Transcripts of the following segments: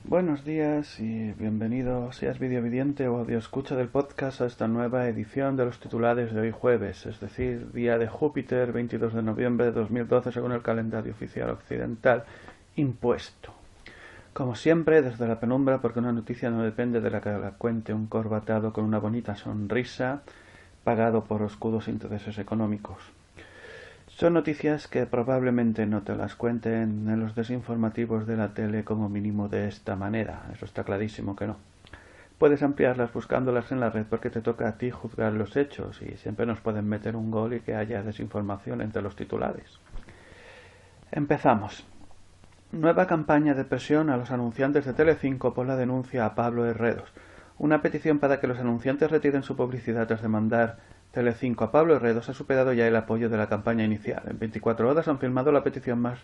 Buenos días y bienvenido, seas videovidente o audioescucha del podcast, a esta nueva edición de los titulares de hoy jueves, es decir, día de Júpiter, 22 de noviembre de 2012 según el calendario oficial occidental impuesto. Como siempre, desde la penumbra, porque una noticia no depende de la que la cuente un corbatado con una bonita sonrisa, pagado por oscuros intereses económicos. Son noticias que probablemente no te las cuenten en los desinformativos de la tele como mínimo de esta manera, eso está clarísimo que no. Puedes ampliarlas buscándolas en la red porque te toca a ti juzgar los hechos y siempre nos pueden meter un gol y que haya desinformación entre los titulares. Empezamos. Nueva campaña de presión a los anunciantes de Telecinco por la denuncia a Pablo Herreros. Una petición para que los anunciantes retiren su publicidad tras demandar Telecinco a Pablo Herreros ha superado ya el apoyo de la campaña inicial. En 24 horas han firmado la petición más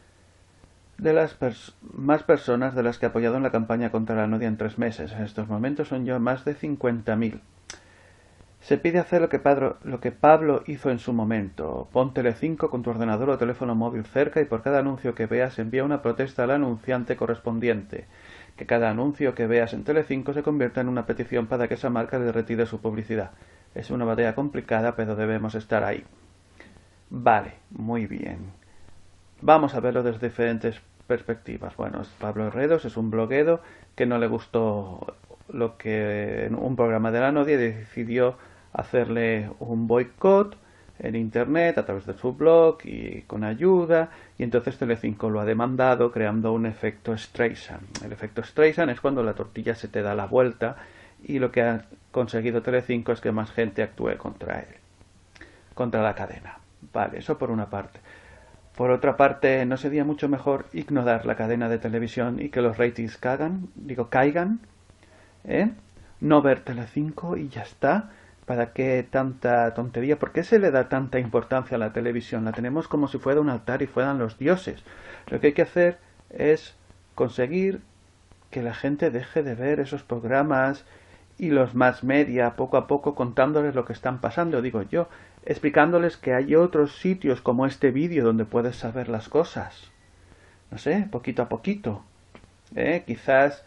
personas de las que ha apoyado en la campaña contra la Nodia en 3 meses. En estos momentos son ya más de 50.000. Se pide hacer lo que Pablo hizo en su momento. Pon Telecinco con tu ordenador o teléfono móvil cerca y por cada anuncio que veas envía una protesta al anunciante correspondiente. Que cada anuncio que veas en Telecinco se convierta en una petición para que esa marca le retire su publicidad. Es una batalla complicada, pero debemos estar ahí. Vale, muy bien. Vamos a verlo desde diferentes perspectivas. Bueno, Pablo Herreros es un bloguero que no le gustó lo que en un programa de la Nodia decidió hacerle un boicot en internet a través de su blog y con ayuda, y entonces Telecinco lo ha demandado creando un efecto Streisand. El efecto Streisand es cuando la tortilla se te da la vuelta y lo que ha conseguido Telecinco es que más gente actúe contra él, contra la cadena. Vale, eso por una parte. Por otra parte, ¿no sería mucho mejor ignorar la cadena de televisión y que los ratings caigan? ¿Eh? No ver Telecinco y ya está. ¿Para qué tanta tontería? ¿Por qué se le da tanta importancia a la televisión? La tenemos como si fuera un altar y fueran los dioses. Lo que hay que hacer es conseguir que la gente deje de ver esos programas y los más media poco a poco contándoles lo que están pasando, digo yo, explicándoles que hay otros sitios como este vídeo donde puedes saber las cosas. No sé, poquito a poquito. Quizás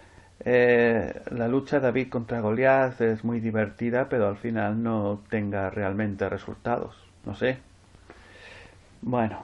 la lucha de David contra Goliat es muy divertida, pero al final no tenga realmente resultados. No sé. Bueno,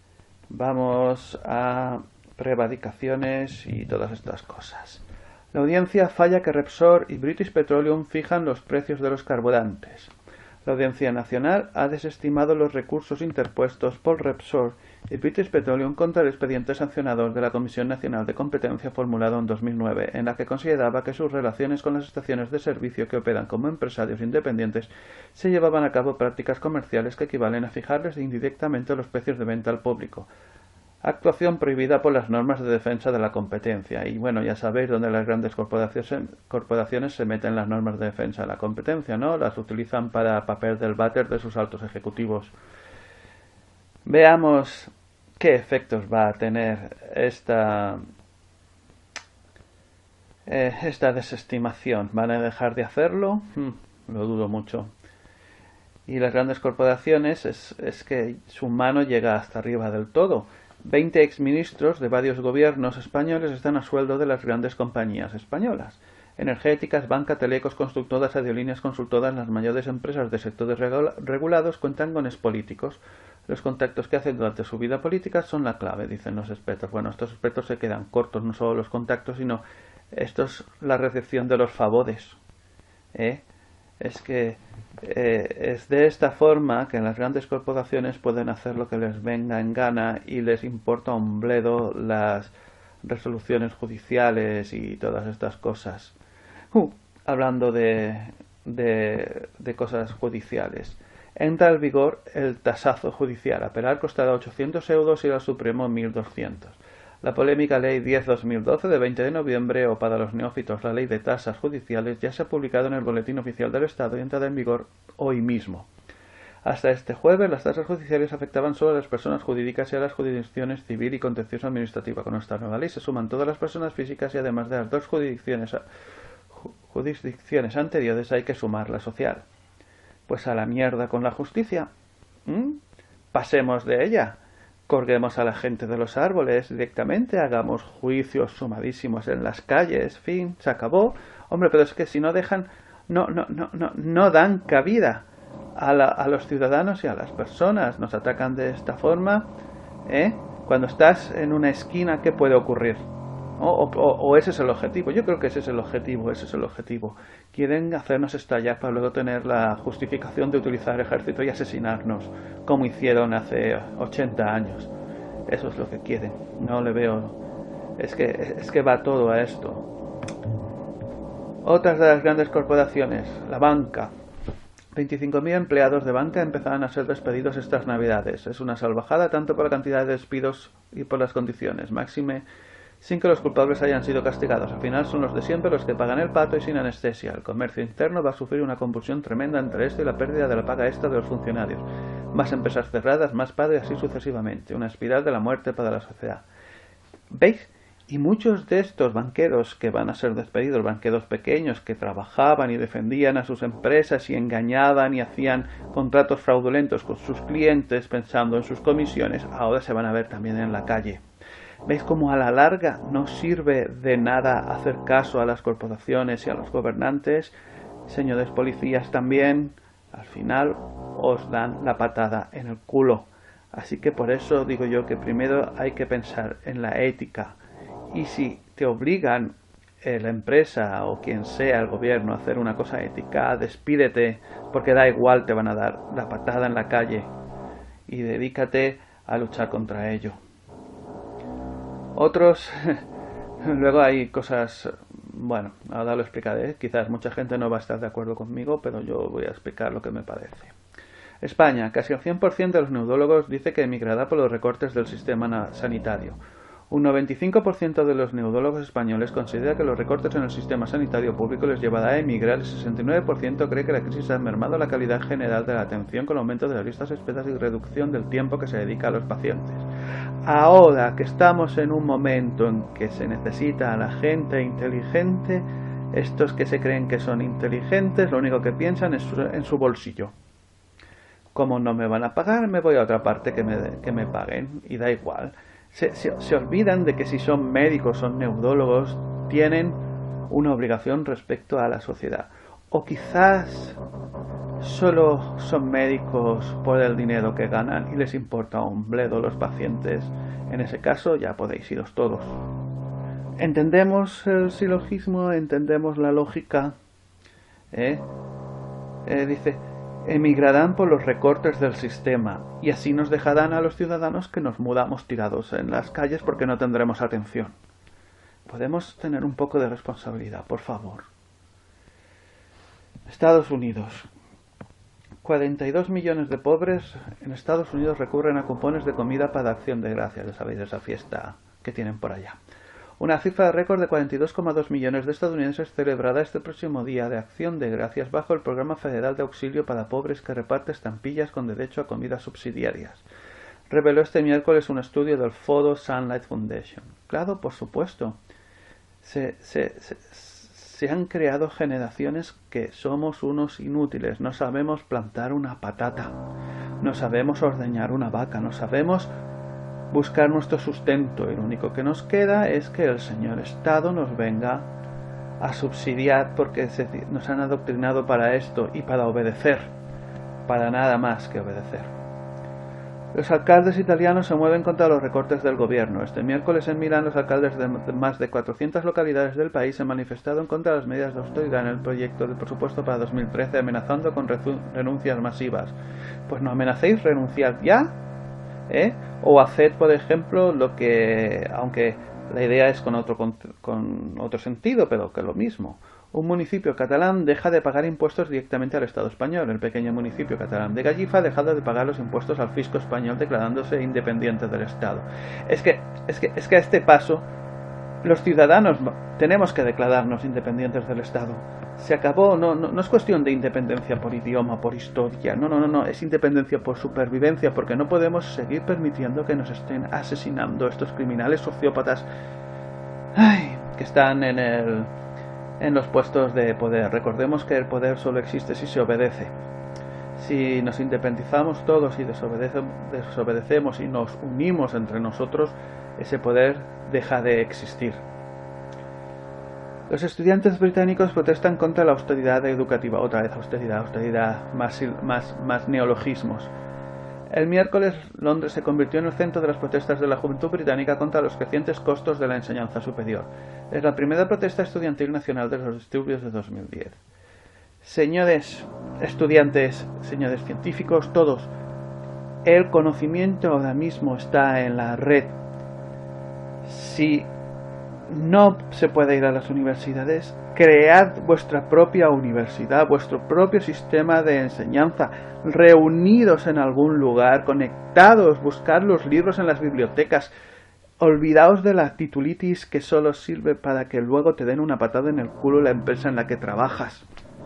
vamos a prevaricaciones y todas estas cosas. La audiencia falla que Repsol y British Petroleum fijan los precios de los carburantes. La Audiencia Nacional ha desestimado los recursos interpuestos por Repsol y British Petroleum contra el expediente sancionador de la Comisión Nacional de Competencia formulado en 2009, en la que consideraba que sus relaciones con las estaciones de servicio que operan como empresarios independientes se llevaban a cabo prácticas comerciales que equivalen a fijarles indirectamente los precios de venta al público. Actuación prohibida por las normas de defensa de la competencia. Y bueno, ya sabéis dónde las grandes corporaciones se meten las normas de defensa de la competencia, ¿no? Las utilizan para papel del váter de sus altos ejecutivos. Veamos qué efectos va a tener esta desestimación. ¿Van a dejar de hacerlo? Lo dudo mucho. Y las grandes corporaciones es que su mano llega hasta arriba del todo. 20 exministros de varios gobiernos españoles están a sueldo de las grandes compañías españolas. Energéticas, banca, telecos, constructoras, aerolíneas, consultoras, las mayores empresas de sectores regulados cuentan con expolíticos. Los contactos que hacen durante su vida política son la clave, dicen los expertos. Bueno, estos expertos se quedan cortos, no solo los contactos, sino esto es la recepción de los favores. Es que es de esta forma que las grandes corporaciones pueden hacer lo que les venga en gana y les importa un bledo las resoluciones judiciales y todas estas cosas. Hablando de cosas judiciales. Entra en vigor el tasazo judicial. Apelar costará 800 euros y el Supremo 1.200. La polémica Ley 10-2012 de 20 de noviembre, o para los neófitos la Ley de Tasas Judiciales, ya se ha publicado en el Boletín Oficial del Estado y entrará en vigor hoy mismo. Hasta este jueves, las tasas judiciales afectaban solo a las personas jurídicas y a las jurisdicciones civil y contencioso administrativa. Con esta nueva ley se suman todas las personas físicas y además de las dos jurisdicciones anteriores hay que sumar la social. Pues a la mierda con la justicia. Pasemos de ella. colguemos a la gente de los árboles directamente, hagamos juicios sumadísimos en las calles, fin, se acabó. Hombre, pero es que si no dejan, no dan cabida a los ciudadanos y a las personas, nos atacan de esta forma, ¿eh? Cuando estás en una esquina, ¿qué puede ocurrir? O ese es el objetivo. Yo creo que ese es el objetivo. Quieren hacernos estallar para luego tener la justificación de utilizar el ejército y asesinarnos, como hicieron hace 80 años. Eso es lo que quieren. No le veo... Es que va todo a esto. Otras de las grandes corporaciones, la banca. 25.000 empleados de banca empezarán a ser despedidos estas navidades. Es una salvajada tanto por la cantidad de despidos y por las condiciones. Máxime sin que los culpables hayan sido castigados. Al final son los de siempre los que pagan el pato y sin anestesia. El comercio interno va a sufrir una convulsión tremenda entre esto y la pérdida de la paga extra de los funcionarios. Más empresas cerradas, más paro y así sucesivamente. Una espiral de la muerte para la sociedad. ¿Veis? Y muchos de estos banqueros que van a ser despedidos, banqueros pequeños que trabajaban y defendían a sus empresas y engañaban y hacían contratos fraudulentos con sus clientes pensando en sus comisiones, ahora se van a ver también en la calle. ¿Veis cómo a la larga no sirve de nada hacer caso a las corporaciones y a los gobernantes? Señores policías también, al final os dan la patada en el culo. Así que por eso digo yo que primero hay que pensar en la ética. Y si te obligan la empresa o quien sea el gobierno a hacer una cosa ética, despídete, porque da igual, te van a dar la patada en la calle. Y dedícate a luchar contra ello. Otros, luego hay cosas, bueno, ahora lo explicaré, quizás mucha gente no va a estar de acuerdo conmigo, pero yo voy a explicar lo que me parece. España, casi el 100% de los neudólogos dice que emigrará por los recortes del sistema sanitario. Un 95% de los neudólogos españoles considera que los recortes en el sistema sanitario público les llevará a emigrar. El 69% cree que la crisis ha mermado la calidad general de la atención con el aumento de las listas de espera y reducción del tiempo que se dedica a los pacientes. Ahora que estamos en un momento en que se necesita a la gente inteligente, estos que se creen que son inteligentes, lo único que piensan es en su bolsillo. Como no me van a pagar, me voy a otra parte que me paguen, y da igual. Se olvidan de que si son médicos, son neudólogos, tienen una obligación respecto a la sociedad. O quizás solo son médicos por el dinero que ganan y les importa un bledo los pacientes. En ese caso ya podéis iros todos. ¿Entendemos el silogismo? ¿Entendemos la lógica? Dice... emigrarán por los recortes del sistema y así nos dejarán a los ciudadanos que nos mudamos tirados en las calles porque no tendremos atención. Podemos tener un poco de responsabilidad, por favor. Estados Unidos. 42 millones de pobres en Estados Unidos recurren a cupones de comida para Acción de Gracias, ya sabéis, esa fiesta que tienen por allá. Una cifra de récord de 42,2 millones de estadounidenses celebrará este próximo día de Acción de Gracias bajo el Programa Federal de Auxilio para Pobres que reparte estampillas con derecho a comidas subsidiarias. Reveló este miércoles un estudio del Foro Sunlight Foundation. Claro, por supuesto. Se han creado generaciones que somos unos inútiles. No sabemos plantar una patata. No sabemos ordeñar una vaca. No sabemos buscar nuestro sustento, y lo único que nos queda es que el señor Estado nos venga a subsidiar porque nos han adoctrinado para esto y para obedecer, para nada más que obedecer. Los alcaldes italianos se mueven contra los recortes del gobierno. Este miércoles en Milán los alcaldes de más de 400 localidades del país se manifestaron contra las medidas de austeridad en el proyecto de presupuesto para 2013, amenazando con renuncias masivas. Pues no amenacéis, renunciad ya. O haced, por ejemplo, lo que, aunque la idea es con otro sentido, pero que es lo mismo. Un municipio catalán deja de pagar impuestos directamente al Estado español. El pequeño municipio catalán de Gallifa ha dejado de pagar los impuestos al fisco español declarándose independiente del Estado. Es que a este paso los ciudadanos tenemos que declararnos independientes del Estado. Se acabó, no es cuestión de independencia por idioma, por historia, no, es independencia por supervivencia, porque no podemos seguir permitiendo que nos estén asesinando estos criminales sociópatas que están en los puestos de poder. Recordemos que el poder solo existe si se obedece. Si nos independizamos todos y desobedecemos y nos unimos entre nosotros, ese poder deja de existir. Los estudiantes británicos protestan contra la austeridad educativa. Otra vez austeridad, más neologismos. El miércoles, Londres se convirtió en el centro de las protestas de la juventud británica contra los crecientes costos de la enseñanza superior. Es la primera protesta estudiantil nacional de los disturbios de 2010. Señores estudiantes, señores científicos, todos, el conocimiento ahora mismo está en la red. Si no se puede ir a las universidades, cread vuestra propia universidad, vuestro propio sistema de enseñanza, reunidos en algún lugar, conectados, buscad los libros en las bibliotecas, olvidaos de la titulitis que solo sirve para que luego te den una patada en el culo la empresa en la que trabajas.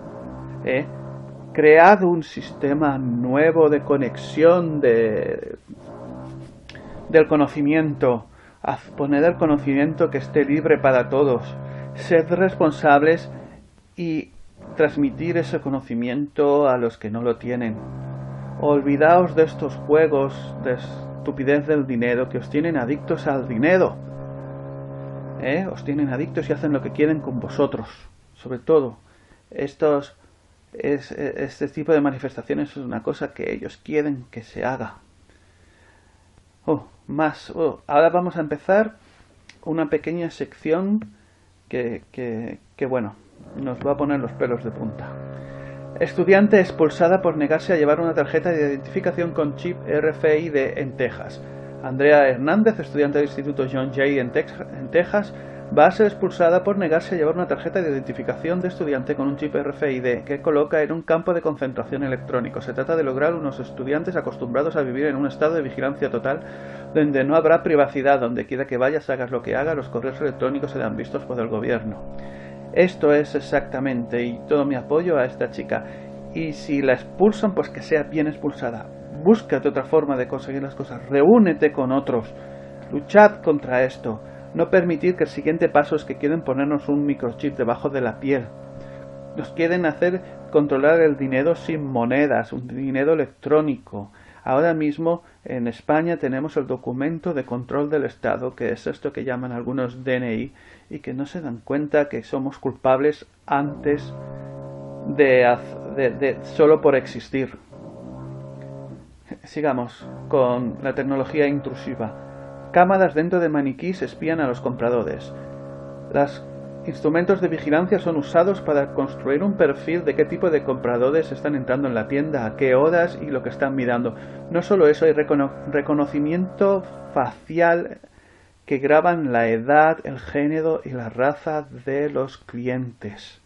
Cread un sistema nuevo de conexión del conocimiento. Poned el conocimiento que esté libre para todos. Sed responsables y transmitir ese conocimiento a los que no lo tienen. Olvidaos de estos juegos de estupidez del dinero que os tienen adictos al dinero. Os tienen adictos y hacen lo que quieren con vosotros. Sobre todo, este tipo de manifestaciones es una cosa que ellos quieren que se haga. Ahora vamos a empezar una pequeña sección que bueno, nos va a poner los pelos de punta. Estudiante expulsada por negarse a llevar una tarjeta de identificación con chip RFID en Texas. Andrea Hernández, estudiante del Instituto John Jay en Texas, va a ser expulsada por negarse a llevar una tarjeta de identificación de estudiante con un chip RFID que coloca en un campo de concentración electrónico. Se trata de lograr unos estudiantes acostumbrados a vivir en un estado de vigilancia total, donde no habrá privacidad, donde quiera que vayas, hagas lo que hagas, los correos electrónicos serán vistos por el gobierno. Esto es exactamente, y todo mi apoyo a esta chica. Y si la expulsan, pues que sea bien expulsada. Búscate otra forma de conseguir las cosas. Reúnete con otros. Luchad contra esto. No permitir que el siguiente paso es que quieren ponernos un microchip debajo de la piel. Nos quieren hacer controlar el dinero sin monedas, un dinero electrónico. Ahora mismo en España tenemos el documento de control del Estado, que es esto que llaman algunos DNI, y que no se dan cuenta que somos culpables antes de solo por existir. Sigamos con la tecnología intrusiva. Cámaras dentro de maniquís espían a los compradores. Los instrumentos de vigilancia son usados para construir un perfil de qué tipo de compradores están entrando en la tienda, a qué horas y lo que están mirando. No solo eso, hay reconocimiento facial que graban la edad, el género y la raza de los clientes.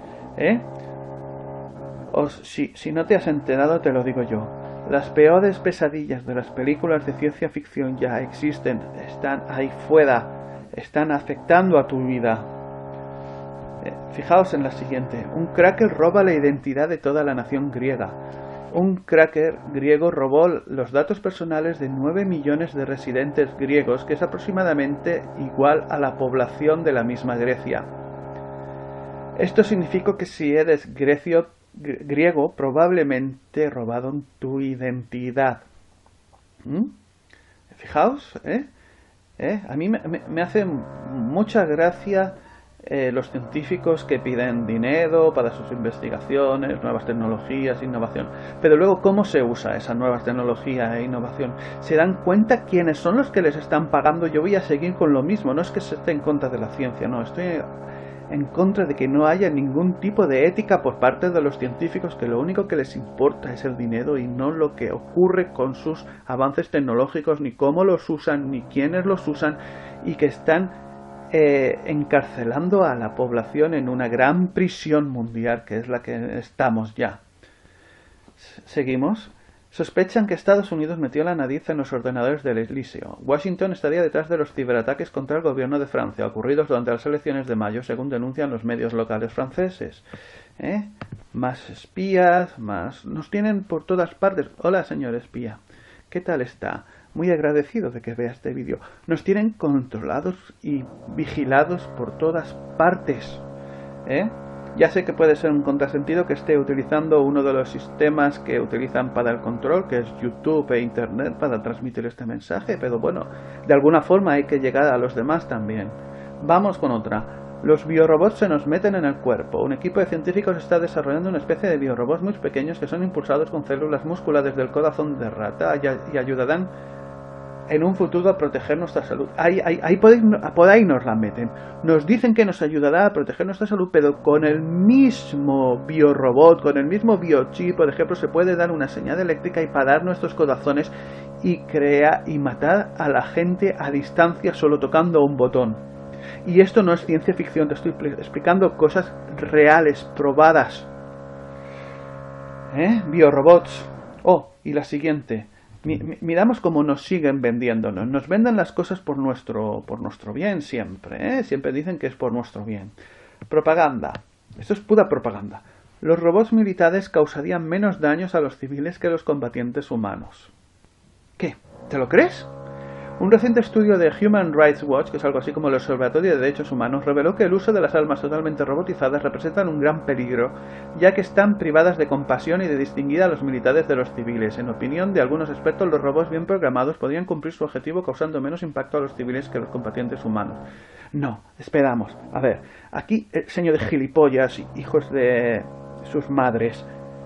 Si no te has enterado, te lo digo yo. Las peores pesadillas de las películas de ciencia ficción ya existen, están ahí fuera, están afectando a tu vida. Fijaos en la siguiente. Un cracker roba la identidad de toda la nación griega. Un cracker griego robó los datos personales de 9 millones de residentes griegos, que es aproximadamente igual a la población de la misma Grecia. Esto significa que si eres griego, probablemente robaron tu identidad. Fijaos, a mí me hace mucha gracia los científicos que piden dinero para sus investigaciones, nuevas tecnologías, innovación. Pero luego, ¿cómo se usa esa nueva tecnología e innovación? ¿Se dan cuenta quiénes son los que les están pagando? Yo voy a seguir con lo mismo. No es que se esté en contra de la ciencia, no, estoy en contra de que no haya ningún tipo de ética por parte de los científicos, que lo único que les importa es el dinero y no lo que ocurre con sus avances tecnológicos, ni cómo los usan, ni quiénes los usan, y que están encarcelando a la población en una gran prisión mundial, que es la que estamos ya. Seguimos. Sospechan que Estados Unidos metió la nariz en los ordenadores del Elíseo. Washington estaría detrás de los ciberataques contra el gobierno de Francia, ocurridos durante las elecciones de mayo, según denuncian los medios locales franceses. Más espías, más... Nos tienen por todas partes. Hola, señor espía. ¿Qué tal está? Muy agradecido de que vea este vídeo. Nos tienen controlados y vigilados por todas partes. Ya sé que puede ser un contrasentido que esté utilizando uno de los sistemas que utilizan para el control, que es YouTube e Internet, para transmitir este mensaje, pero bueno, de alguna forma hay que llegar a los demás también. Vamos con otra. Los biorobots se nos meten en el cuerpo. Un equipo de científicos está desarrollando una especie de biorobots muy pequeños que son impulsados con células musculares del corazón de rata y ayudarán en un futuro a proteger nuestra salud. Por ahí nos la meten. Nos dicen que nos ayudará a proteger nuestra salud, pero con el mismo biorobot, con el mismo biochip, por ejemplo, se puede dar una señal eléctrica y parar nuestros corazones y matar a la gente a distancia solo tocando un botón. Y esto no es ciencia ficción, te estoy explicando cosas reales, probadas. Biorobots. Oh, y la siguiente. Miramos cómo nos siguen vendiéndonos. Nos venden las cosas por nuestro bien siempre. Siempre dicen que es por nuestro bien. Propaganda. Esto es pura propaganda. Los robots militares causarían menos daños a los civiles que los combatientes humanos. ¿Qué? ¿Te lo crees? Un reciente estudio de Human Rights Watch, que es algo así como el Observatorio de Derechos Humanos, reveló que el uso de las armas totalmente robotizadas representan un gran peligro, ya que están privadas de compasión y de distinguir a los militares de los civiles. En opinión de algunos expertos, los robots bien programados podrían cumplir su objetivo causando menos impacto a los civiles que los combatientes humanos. No, esperamos. A ver, aquí, señores gilipollas, hijos de sus madres,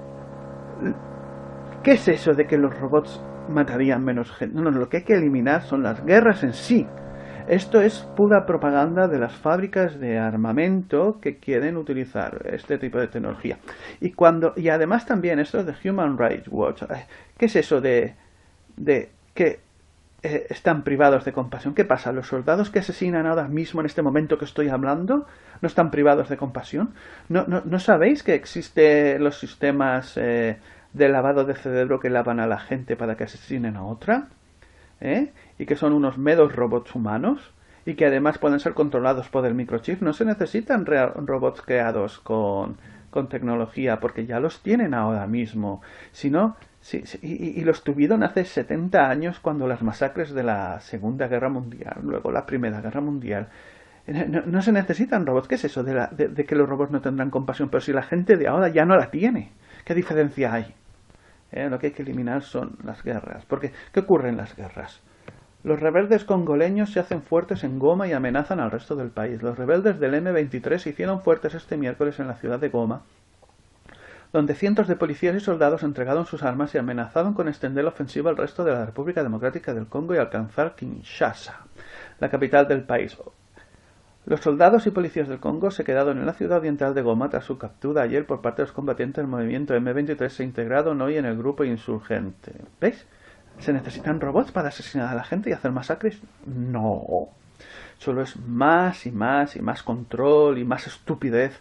¿qué es eso de que los robots matarían menos gente? No, lo que hay que eliminar son las guerras en sí. Esto es pura propaganda de las fábricas de armamento que quieren utilizar este tipo de tecnología. Y además también esto de Human Rights Watch. ¿Qué es eso de que están privados de compasión? ¿Qué pasa? ¿Los soldados que asesinan ahora mismo en este momento que estoy hablando no están privados de compasión? ¿No sabéis que existen los sistemas de lavado de cerebro que lavan a la gente para que asesinen a otra? Y que son unos meros robots humanos y que además pueden ser controlados por el microchip. No se necesitan robots creados con tecnología, porque ya los tienen ahora mismo. Y los tuvieron hace 70 años cuando las masacres de la Segunda Guerra Mundial, luego la Primera Guerra Mundial. No se necesitan robots. ¿Qué es eso de que los robots no tendrán compasión? Pero si la gente de ahora ya no la tiene, ¿qué diferencia hay? Lo que hay que eliminar son las guerras. Porque, ¿qué ocurre en las guerras? Los rebeldes congoleños se hacen fuertes en Goma y amenazan al resto del país. Los rebeldes del M23 se hicieron fuertes este miércoles en la ciudad de Goma, donde cientos de policías y soldados entregaron sus armas y amenazaron con extender la ofensiva al resto de la República Democrática del Congo y alcanzar Kinshasa, la capital del país. Los soldados y policías del Congo se quedaron en la ciudad oriental de Goma tras su captura ayer por parte de los combatientes del movimiento M23 se integraron hoy en el grupo insurgente. ¿Veis? ¿Se necesitan robots para asesinar a la gente y hacer masacres? No. Solo es más y más y más control y más estupidez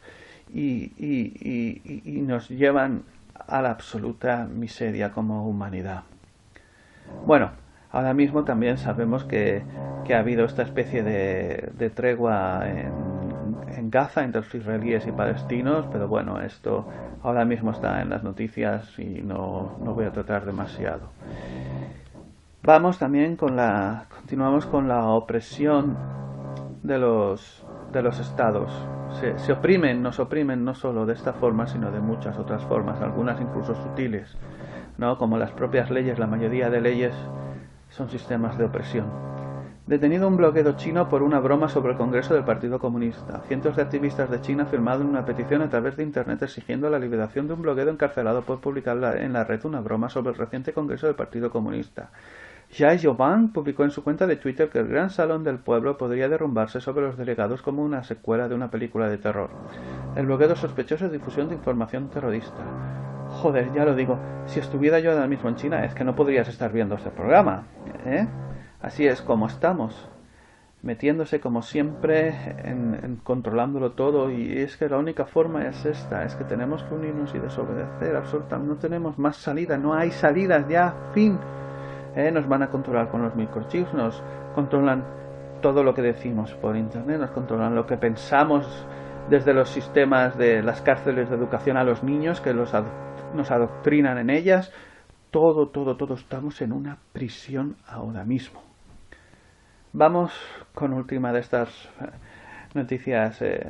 y nos llevan a la absoluta miseria como humanidad. Bueno, ahora mismo también sabemos que ha habido esta especie de tregua en Gaza entre los israelíes y palestinos, pero bueno, esto ahora mismo está en las noticias y no voy a tratar demasiado. Continuamos con la opresión de los estados. Nos oprimen no solo de esta forma, sino de muchas otras formas, algunas incluso sutiles, ¿no? Como las propias leyes. La mayoría de leyes son sistemas de opresión. Detenido un bloguero chino por una broma sobre el Congreso del Partido Comunista. Cientos de activistas de China firmaron una petición a través de Internet exigiendo la liberación de un bloguero encarcelado por publicar en la red una broma sobre el reciente Congreso del Partido Comunista. Jia Zhobang publicó en su cuenta de Twitter que el Gran Salón del Pueblo podría derrumbarse sobre los delegados como una secuela de una película de terror. El bloguero sospechoso de difusión de información terrorista. Joder, ya lo digo, si estuviera yo ahora mismo en China es que no podrías estar viendo este programa, Así es como estamos, metiéndose como siempre en controlándolo todo, y es que la única forma es esta, es que tenemos que unirnos y desobedecer absolutamente, no tenemos más salida, no hay salidas ya, fin. Nos van a controlar con los microchips, nos controlan todo lo que decimos por internet, nos controlan lo que pensamos desde los sistemas de las cárceles de educación a los niños, que nos adoctrinan en ellas. Todo, estamos en una prisión ahora mismo. Vamos con última de estas noticias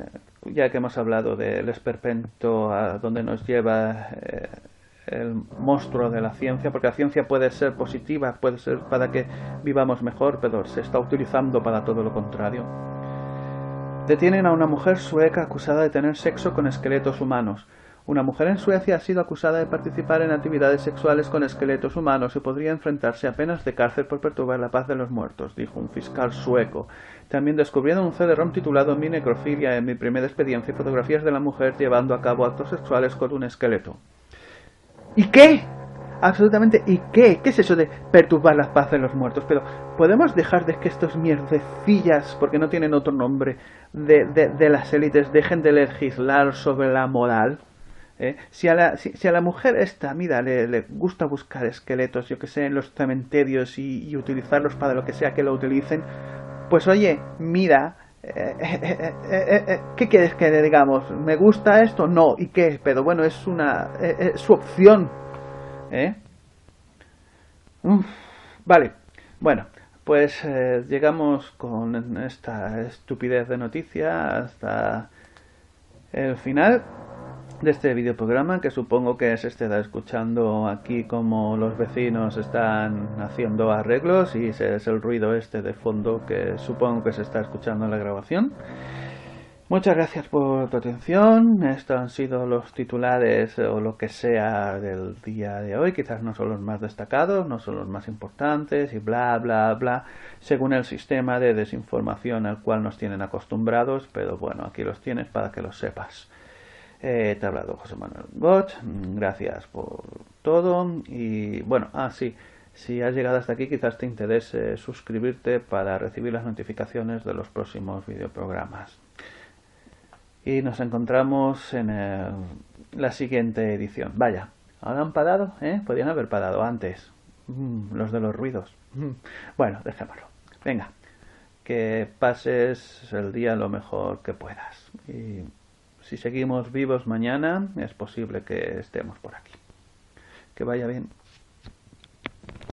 ya que hemos hablado del esperpento a donde nos lleva el monstruo de la ciencia, porque la ciencia puede ser positiva, puede ser para que vivamos mejor, pero se está utilizando para todo lo contrario. Detienen a una mujer sueca acusada de tener sexo con esqueletos humanos. Una mujer en Suecia ha sido acusada de participar en actividades sexuales con esqueletos humanos y podría enfrentarse a penas de cárcel por perturbar la paz de los muertos, dijo un fiscal sueco. También descubrieron un CD-ROM titulado Mi necrofilia en mi primera experiencia y fotografías de la mujer llevando a cabo actos sexuales con un esqueleto. ¿Y qué? Absolutamente, ¿y qué? ¿Qué es eso de perturbar la paz de los muertos? Pero podemos dejar de que estos mierdecillas, porque no tienen otro nombre, de las élites, dejen de legislar sobre la moral. Si a la mujer esta, mira, le gusta buscar esqueletos, yo que sé, en los cementerios y utilizarlos para lo que sea que lo utilicen, pues oye, mira, ¿qué quieres que le digamos? ¿Me gusta esto? No, ¿y qué? Pero bueno, es su opción. Vale, bueno, pues llegamos con esta estupidez de noticia hasta el final de este videoprograma, que supongo que se estará escuchando aquí como los vecinos están haciendo arreglos y ese es el ruido este de fondo que supongo que se está escuchando en la grabación. Muchas gracias por tu atención. Estos han sido los titulares o lo que sea del día de hoy. Quizás no son los más destacados, no son los más importantes y bla, bla, bla, según el sistema de desinformación al cual nos tienen acostumbrados, pero bueno, aquí los tienes para que los sepas. Te ha hablado José Manuel Goch, gracias por todo y bueno, sí, si has llegado hasta aquí quizás te interese suscribirte para recibir las notificaciones de los próximos videoprogramas. Y nos encontramos en la siguiente edición. Vaya, ¿ahora han parado? Podrían haber parado antes. Los de los ruidos. Bueno, dejémoslo. Venga, que pases el día lo mejor que puedas. Y si seguimos vivos mañana, es posible que estemos por aquí. Que vaya bien.